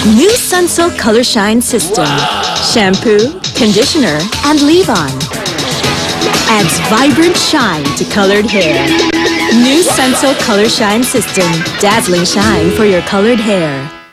New Sunsilk Color Shine System. Shampoo, conditioner, and leave-on. Adds vibrant shine to colored hair. New Sunsilk Color Shine System. Dazzling shine for your colored hair.